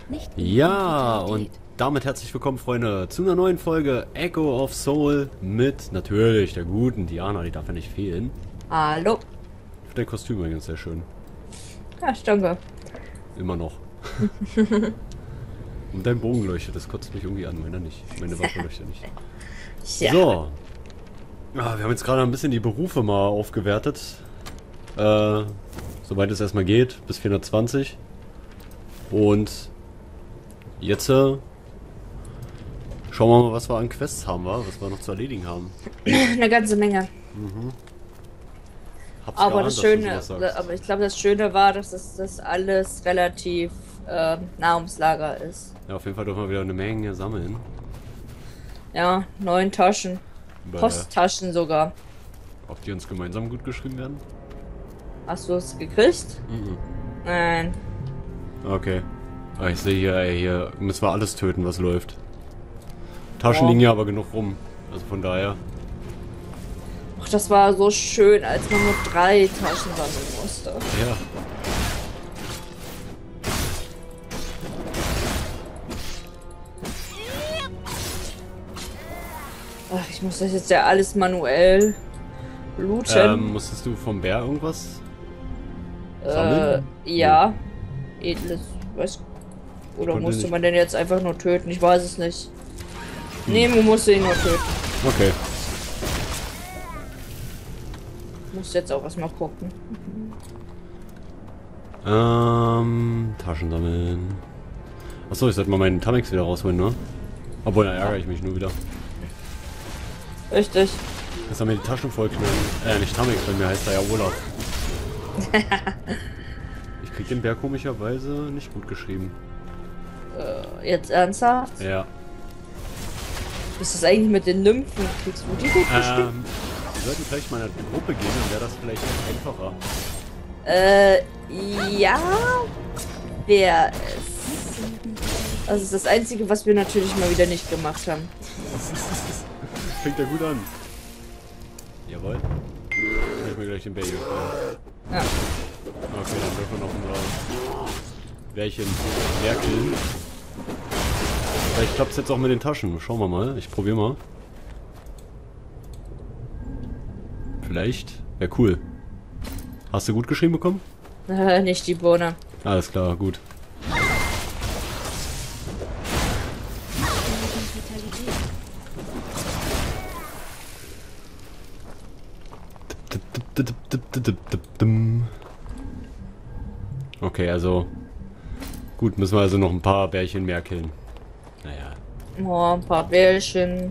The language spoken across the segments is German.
Nicht Ja, und damit herzlich willkommen, Freunde, zu einer neuen Folge Echo of Soul mit natürlich der guten Diana, die darf ja nicht fehlen. Hallo. Ich finde dein Kostüm übrigens sehr schön. Ja, danke. Immer noch. Und dein Bogen leuchtet, das kotzt mich irgendwie an, meiner nicht. Meine Waffe leuchtet nicht. Ja. So. Ah, wir haben jetzt gerade ein bisschen die Berufe mal aufgewertet. Soweit es erstmal geht, bis 420. Und jetzt schauen wir mal, was wir an Quests haben, was wir noch zu erledigen haben. Eine ganze Menge. Hab's Aber geahnt, das dass du Schöne, sowas sagst. aber ich glaube, das Schöne war, dass das alles relativ Nahrungslager ist. Ja, auf jeden Fall dürfen wir wieder eine Menge sammeln. Ja, 9 Taschen. Bäh. Posttaschen sogar. Ob die uns gemeinsam gut geschrieben werden? Hast du es gekriegt? Mhm. Nein. Okay. Ah, ich sehe hier, ey, hier müssen wir alles töten, was läuft. Taschen Oh. liegen ja aber genug rum. Also von daher. Ach, das war so schön, als man nur 3 Taschen sammeln musste. Ja. Ach, ich muss das jetzt ja alles manuell looten. Musstest du vom Bär irgendwas sammeln? Ja. Edles. Was? Oder Konnte musste nicht. man den jetzt einfach nur töten? Ich weiß es nicht. Nee, man musste ihn nur töten. Okay. Muss jetzt auch erstmal gucken. Taschen sammeln. Achso, ich sollte mal meinen Tamex wieder rausholen, ne? Obwohl, dann ärgere ich mich nur wieder. Richtig. Jetzt haben wir die Taschen voll knallen. Nicht Tamex, bei mir heißt er ja Olaf. Ich krieg den Bär komischerweise nicht gut geschrieben. Jetzt ernsthaft? Ja. Ist das eigentlich mit den Nymphen? Kriegst du die gut geschrieben? Wir sollten vielleicht mal in eine Gruppe gehen, dann wäre das vielleicht einfacher. Ja. Wer es. Das ist das Einzige, was wir natürlich mal wieder nicht gemacht haben. Fängt ja gut an. Jawohl. Kann ich mir gleich den Bär hier stellen. Ja. Okay, dann dürfen wir noch ein Bärchen mehr killen. Vielleicht klappt es jetzt auch mit den Taschen. Schauen wir mal. Ich probiere mal. Vielleicht. Wäre cool. Hast du gut geschrieben bekommen? Nicht die Bohne. Alles klar, gut. Okay, also gut, müssen wir also noch ein paar Bärchen mehr killen. Naja. Oh, ein paar Bärchen.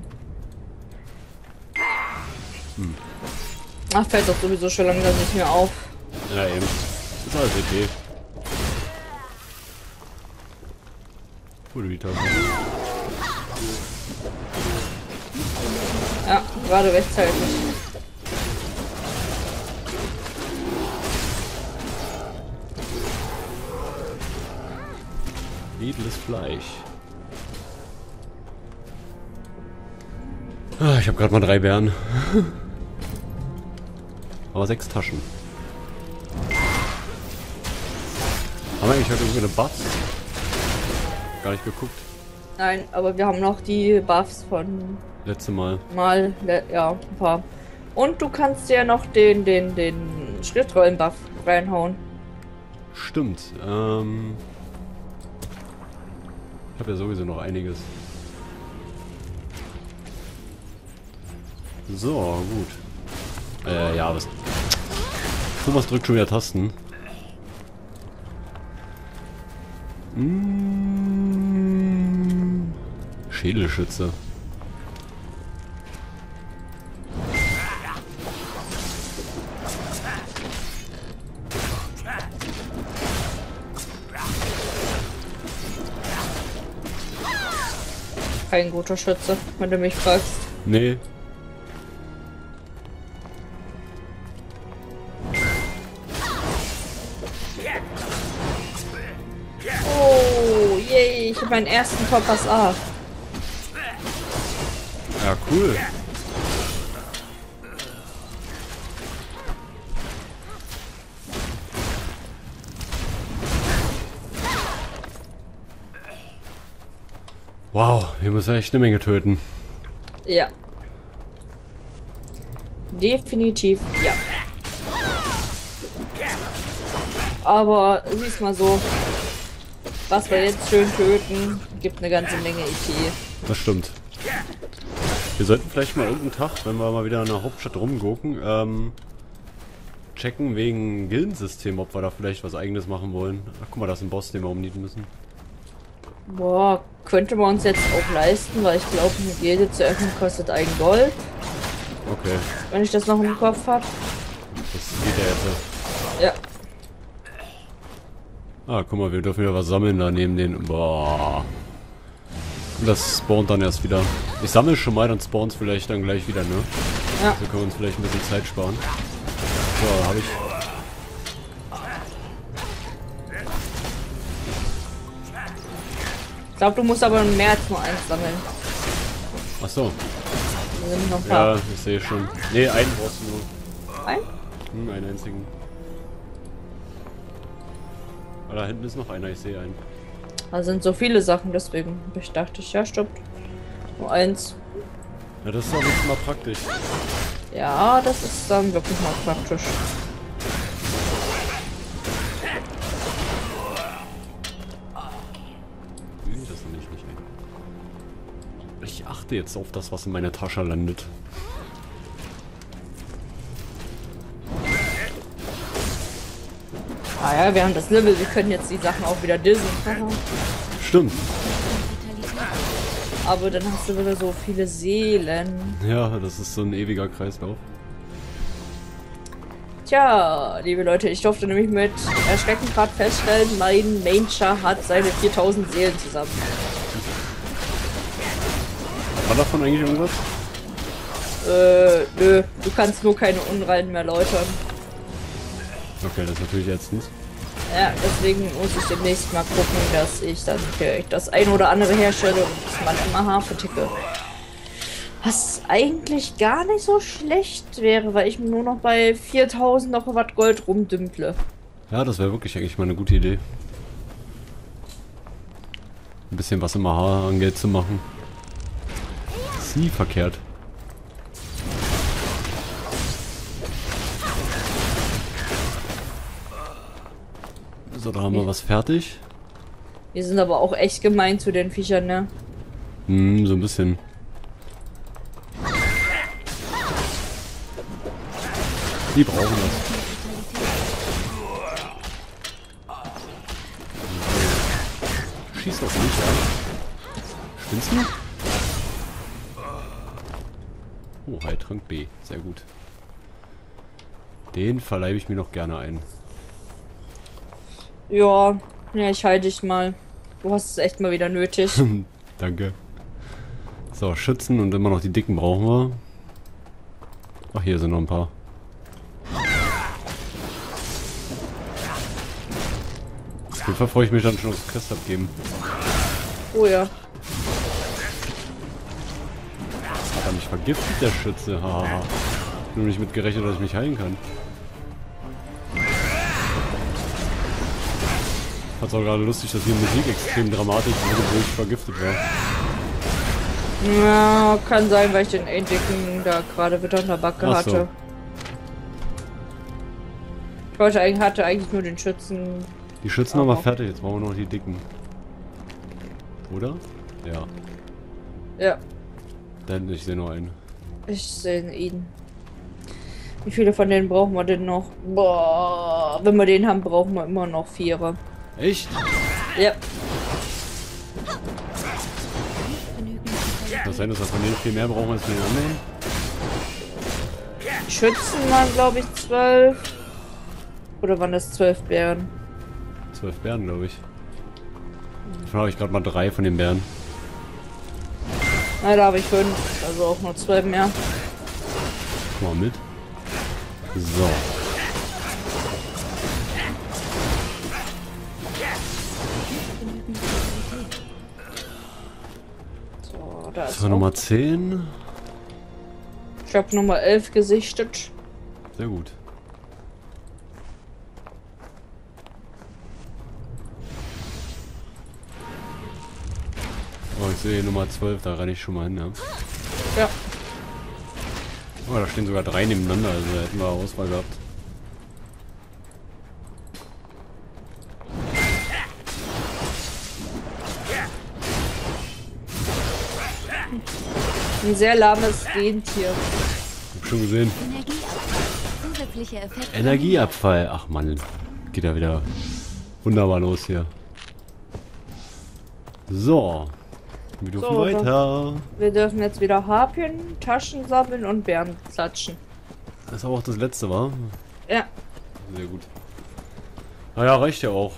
Ach, fällt doch sowieso schon langsam nicht mehr auf. Ja, eben. Ist alles okay. Cool, die Taschen. Ja, gerade rechtzeitig. Edles Fleisch. Ah, ich habe gerade mal 3 Bären. Aber 6 Taschen. Haben wir eigentlich heute irgendwie eine Buffs? Gar nicht geguckt. Nein, aber wir haben noch die Buffs von Letzte Mal. ja, ein paar. Und du kannst ja noch den Schriftrollen-Buff reinhauen. Stimmt. Ich habe ja sowieso noch einiges. So, gut. Ja, was... Thomas drückt schon wieder Tasten. Schädelschütze. Kein guter Schütze, wenn du mich fragst. Nee. Oh, yay, ich habe meinen ersten Kompass A. Ja, cool. Wow, wir müssen echt eine Menge töten. Ja. Definitiv, ja. Aber sieh's mal so. Was wir jetzt schön töten, gibt eine ganze Menge EP. Das stimmt. Wir sollten vielleicht mal irgendeinen Tag, wenn wir mal wieder in der Hauptstadt rumgucken, checken wegen Gildensystem, ob wir da vielleicht was Eigenes machen wollen. Ach, guck mal, da ist ein Boss, den wir umnieten müssen. Boah, könnte man uns jetzt auch leisten, weil ich glaube, eine Gilde zu öffnen kostet 1 Gold. Okay, Wenn ich das noch im Kopf habe. das geht ja jetzt. Ja. Ah, guck mal, wir dürfen wieder was sammeln da neben den... Boah. Und das spawnt dann erst wieder. Ich sammle schon mal, dann spawnt es vielleicht dann gleich wieder, ne? Ja. So können wir uns vielleicht ein bisschen Zeit sparen. So, habe ich... Ich glaube, du musst aber mehr als nur 1 sammeln. Ach so. Da sind noch ein paar. Ja, ich sehe schon. Ne, einen brauchst du nur. Ein? Einen einzigen. Aber da hinten ist noch einer, ich sehe einen. Da sind so viele Sachen, deswegen ich dachte ich, ja, stimmt. Nur 1. Ja, das ist aber jetzt mal praktisch. Ja, das ist dann wirklich mal praktisch. Das nehme ich nicht ein. Ich achte jetzt auf das, was in meiner Tasche landet. Ah ja, wir haben das Level, wir können jetzt die Sachen auch wieder dissen. Stimmt. Aber dann hast du wieder so viele Seelen. Ja, das ist so ein ewiger Kreislauf. Tja, liebe Leute, ich durfte nämlich mit Erschrecken gerade feststellen, mein Main-Char hat seine 4000 Seelen zusammen. War davon eigentlich irgendwas? Nö, du kannst nur keine Unreinen mehr läutern. Okay, das ist natürlich jetzt nicht. Ja, deswegen muss ich demnächst mal gucken, dass ich dann vielleicht das ein oder andere herstelle und das mal immer Haar verticke. Was eigentlich gar nicht so schlecht wäre, weil ich nur noch bei 4000 noch was Gold rumdümple. Ja, das wäre wirklich eigentlich mal eine gute Idee. Ein bisschen was im AHA an Geld zu machen. Ist nie verkehrt. So, da haben wir was fertig. Wir sind aber auch echt gemein zu den Viechern, ne? Hm, so ein bisschen. Die brauchen das. Schieß auf mich, ja. Spinnst du? Oh, Heiltrank B. Sehr gut. Den verleibe ich mir noch gerne ein. Ja, ich halte dich mal. Du hast es echt mal wieder nötig. Danke. So, Schützen und immer noch die dicken brauchen wir. Ach, hier sind noch ein paar. Auf jeden Fall freue ich mich dann schon aufs Quest abgeben. Oh ja. Hat er mich vergiftet, der Schütze? Haha. Nur nicht mit gerechnet, dass ich mich heilen kann. Fand's auch gerade lustig, dass die Musik extrem dramatisch wurde, wo ich vergiftet war. Ja, kann sein, weil ich den Dicken da gerade wieder in der Backe Ach so. hatte. Ich hatte eigentlich nur den Schützen. Die Schützen haben wir fertig, jetzt brauchen wir noch die dicken. Oder? Ja. Ja, Denn ich sehe nur einen. ich sehe ihn. Wie viele von denen brauchen wir denn noch? Boah, wenn wir den haben, brauchen wir immer noch 4. Echt? Ja. Kann das sein, dass wir von denen viel mehr brauchen als von den anderen? Schützen waren, glaube ich, 12. Oder waren das 12 Bären? 12 Bären, glaube ich. Davon habe ich gerade mal 3 von den Bären. Na, da habe ich 5. Also auch nur 12 mehr. Guck mal mit. So. So, da ist So, Nummer 10. Ich habe Nummer 11 gesichtet. Sehr gut. Oh, ich sehe Nummer 12, da renne ich schon mal hin, ja. Ja. Oh, da stehen sogar 3 nebeneinander, also da hätten wir Auswahl gehabt. Ein sehr lahmes Rentier. Hab schon gesehen. Zusätzliche Effekte. Energieabfall. Ach man, geht ja wieder wunderbar los hier. So. Wir dürfen weiter. Wir dürfen jetzt wieder Harpien, Taschen sammeln und Bären klatschen. Das ist aber auch das letzte, war? Ja. Sehr gut. Naja, reicht ja auch.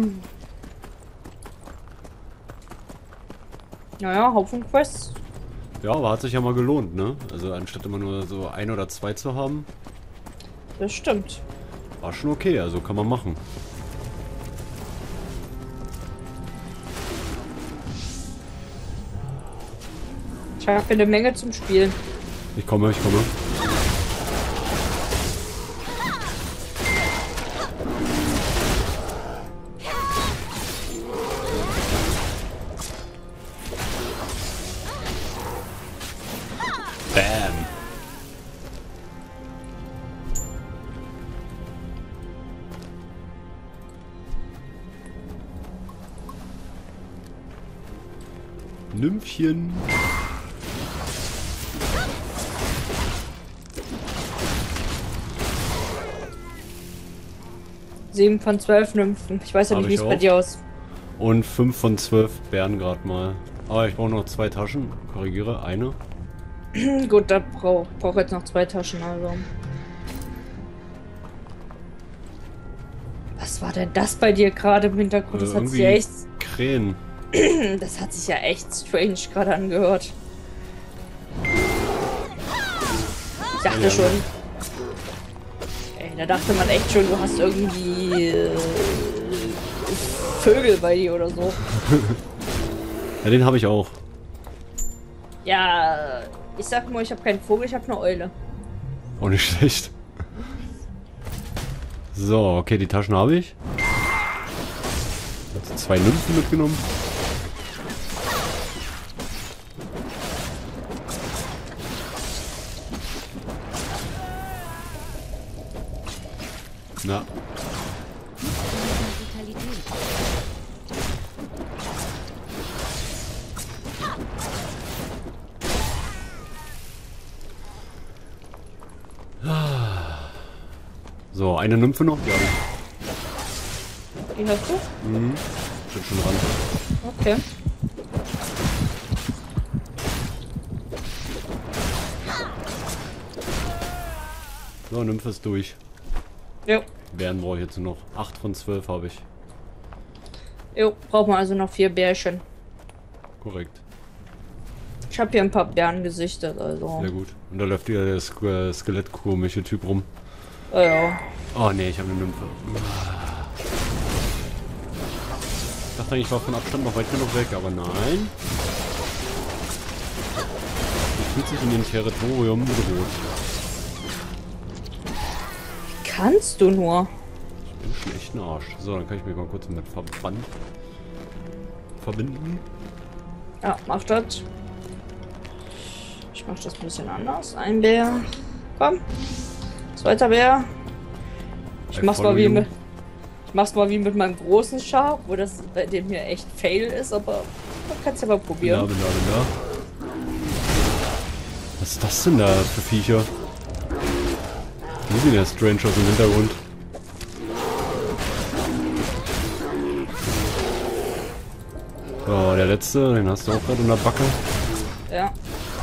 Naja, Haufen Quests. Ja, aber hat sich ja mal gelohnt, ne? Also anstatt immer nur so 1 oder 2 zu haben, Das stimmt. war schon okay, also kann man machen. Ich habe eine Menge zum Spielen. Ich komme, ich komme. Bam. Nymphchen. Sieben von 12 Nymphen. Ich weiß ja Hab nicht, wie ich es bei auch. dir aus. Und 5 von 12 Bären gerade mal. Aber ich brauche noch 2 Taschen. Korrigiere, eine. Gut, da brauch jetzt noch 2 Taschen, also. Was war denn das bei dir gerade im Hintergrund? Das hat sich ja echt. Krähen. Das hat sich ja echt strange gerade angehört. Ich dachte Ja. schon. Ey, da dachte man echt schon, du hast irgendwie Vögel bei dir oder so. Ja, den habe ich auch. Ja, ich sag nur, ich habe keinen Vogel, ich habe eine Eule. Auch nicht schlecht. So, okay, die Taschen habe ich. Jetzt 2 Nymphen mitgenommen. Na, Vitalität. so, eine Nymphe noch? Ja, Die hast du? steht schon dran. Okay. So, Nymphe ist durch. Jo. Bären brauche ich jetzt nur noch. 8 von 12 habe ich. Jo, brauchen wir also noch 4 Bärchen. Korrekt. Ich habe hier ein paar Bären gesichtet, also. Sehr gut. Und da läuft wieder der Skelett-komische Typ rum. Ja. Oh ne, ich habe eine Nymphe. Ich dachte eigentlich, ich war von Abstand noch weit genug weg, aber nein. Sie fühlt sich in dem Territorium bedroht. Kannst du nur? Ich bin schon echt ein Arsch. So, dann kann ich mich mal kurz mit verbinden. Ja, mach das. Ich mach das ein bisschen anders. Ein Bär. Komm. Zweiter Bär. Ich mach's mal wie mit. Ich mach's mal wie mit meinem großen Schaf, wo das bei dem hier echt fail ist, aber man kann's ja mal probieren. Ja. Was ist das denn da für Viecher? Wie sind ja strange aus dem Hintergrund? So, der letzte, den hast du auch gerade in der Backe. Ja.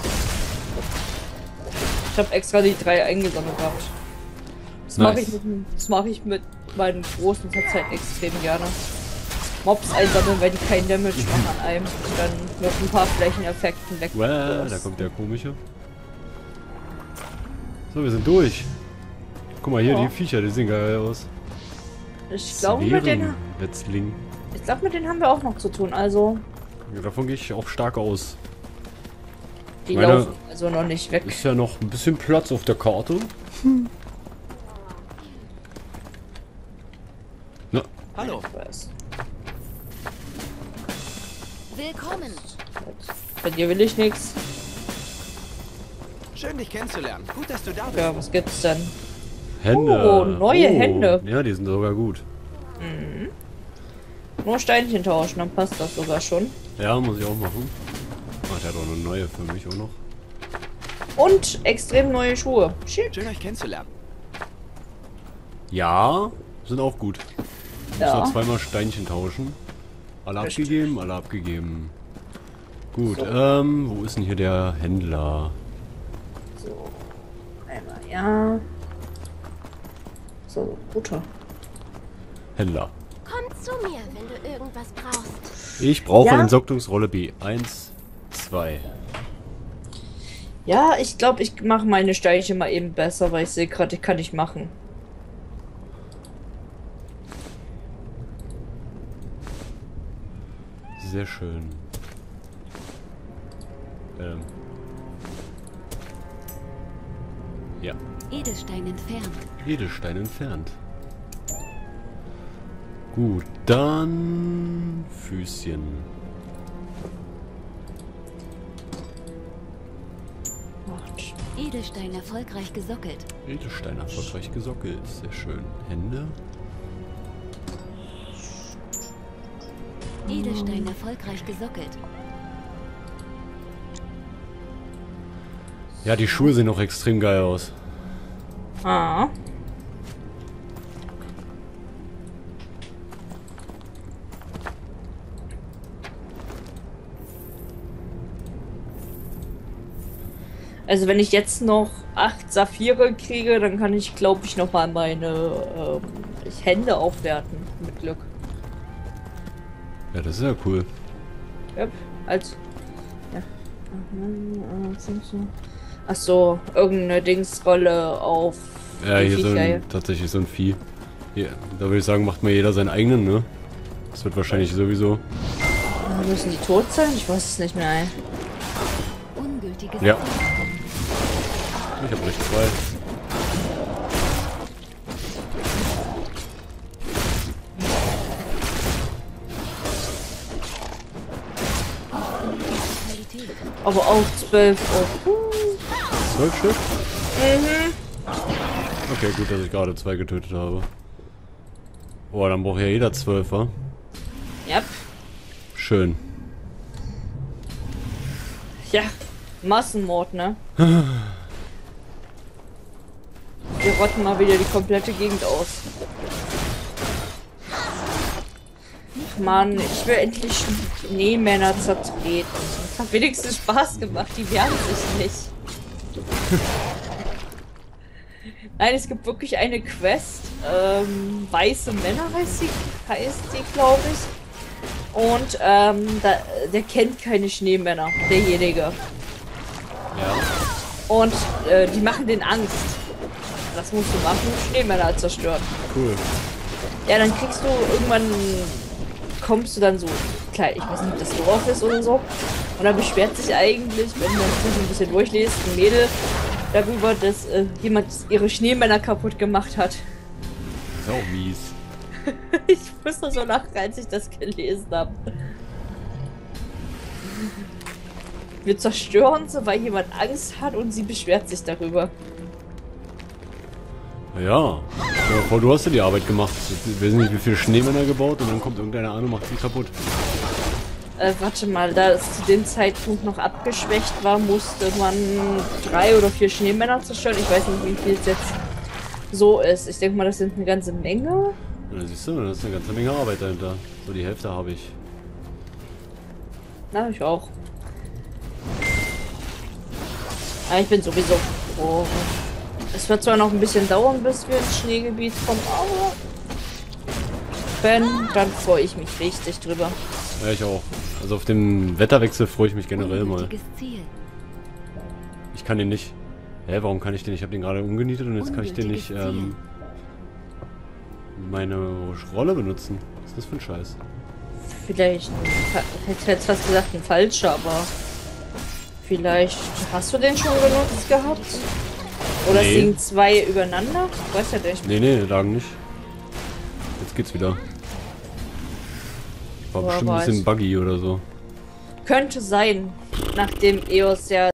Ich habe extra die 3 eingesammelt gehabt. Das mache ich mit meinen großen zurzeit extrem gerne. Mobs einsammeln, weil die keinen Damage machen an einem. Und dann mit ein paar Flächeneffekten weg. Da kommt der komische. So, wir sind durch. Guck mal hier, Ja. die Viecher, die sehen geil aus. Ich glaube, mit denen haben wir auch noch zu tun. Also, Ja, davon gehe ich auch stark aus. die Meine- laufen also noch nicht weg. Ist ja noch ein bisschen Platz auf der Karte. Na, Hallo. Ich weiß. Willkommen. Bei dir will ich nichts. Schön, dich kennenzulernen. Gut, dass du da bist. Ja, was gibt's denn? Hände. Oh, neue Hände. Ja, die sind sogar gut. Nur Steinchen tauschen, dann passt das sogar schon. Ja, muss ich auch machen. Ah, der hat auch eine neue für mich auch noch. Und extrem neue Schuhe. Schick. Schön, euch kennenzulernen. Ja, sind auch gut. Muss Ja. noch zweimal Steinchen tauschen. Alle Richtig. abgegeben, alle abgegeben. Gut, So. wo ist denn hier der Händler? So. Einmal, ja. So, Butter. Händler. Komm zu mir, wenn du irgendwas brauchst. Ich brauche Ja? Entsorgungsrolle B. 1, 2. Ja, ich glaube, ich mache meine Steinchen mal eben besser, weil ich sehe gerade, ich kann nicht machen. Sehr schön. Ja, Edelstein entfernt. Edelstein entfernt. Gut, dann Füßchen. Macht. Edelstein erfolgreich gesockelt. Edelstein erfolgreich gesockelt. Sehr schön. Hände. Edelstein erfolgreich gesockelt. Ja, die Schuhe sehen auch extrem geil aus. Ah. Also wenn ich jetzt noch 8 Saphire kriege, dann kann ich, glaube ich, noch mal meine Hände aufwerten. Mit Glück. Ja, das ist ja cool. Yep. Als. Ja. Ach so, irgendeine Dingsrolle auf. Ja, die hier so Viecher ein, tatsächlich so ein Vieh. Hier, da würde ich sagen, macht mal jeder seinen eigenen, ne? Das wird wahrscheinlich sowieso. Müssen die tot sein? Ich weiß es nicht mehr. Ey. Ungültiges Ja. Ziel. Ich habe recht zwei. Qualität. Aber auch 12. Oh. 12 Stück? Mhm. Okay, gut, dass ich gerade 2 getötet habe. Boah, dann braucht ja jeder 12, wa? Yep. Schön. Ja. Massenmord, ne? Wir rotten mal wieder die komplette Gegend aus. Ach Mann, ich will endlich Schneemänner zertreten. Das hat wenigstens Spaß gemacht, die wehren sich nicht. Nein, es gibt wirklich eine Quest. Weiße Männer heißt die, glaube ich. Und der kennt keine Schneemänner, derjenige. Ja. Und die machen den Angst. Was musst du machen? Schneemänner zerstören. Cool. Ja, dann kriegst du irgendwann, kommst du dann so, klar, ich weiß nicht, ob das Dorf ist oder so. Und dann beschwert sich eigentlich, wenn man sich ein bisschen durchliest, ein Mädel darüber, dass jemand ihre Schneemänner kaputt gemacht hat. Ist auch mies. Ich musste so lachen, als ich das gelesen habe. Wir zerstören sie, weil jemand Angst hat und sie beschwert sich darüber. Ja. Ja, du hast ja die Arbeit gemacht. Ich weiß nicht, wie viele Schneemänner gebaut und dann kommt irgendeiner an und macht sie kaputt. Warte mal, da es zu dem Zeitpunkt noch abgeschwächt war, musste man 3 oder 4 Schneemänner zerstören. Ich weiß nicht, wie viel es jetzt so ist. Ich denke mal, das sind eine ganze Menge. Ja, siehst du, das ist eine ganze Menge Arbeit dahinter. So die Hälfte habe ich. Na, ich auch. Aber ich bin sowieso froh. Es wird zwar noch ein bisschen dauern, bis wir ins Schneegebiet kommen, aber wenn, dann freue ich mich richtig drüber. Ja, ich auch. Also auf den Wetterwechsel freue ich mich generell mal. Ungültiges Ziel. Ich kann den nicht. Hä, warum kann ich den nicht? Ich habe den gerade umgenietet und jetzt kann ich den nicht meine Rolle benutzen. Was ist das für ein Scheiß? Vielleicht, ich hätte jetzt fast gesagt ein falscher, aber vielleicht hast du den schon benutzt gehabt? Oder Nee. es liegen 2 übereinander? Ich weiß ja nicht. Nee, lagen nicht. Jetzt geht's wieder. War Woher bestimmt ein bisschen weiß? buggy oder so. Könnte sein, nachdem EOS ja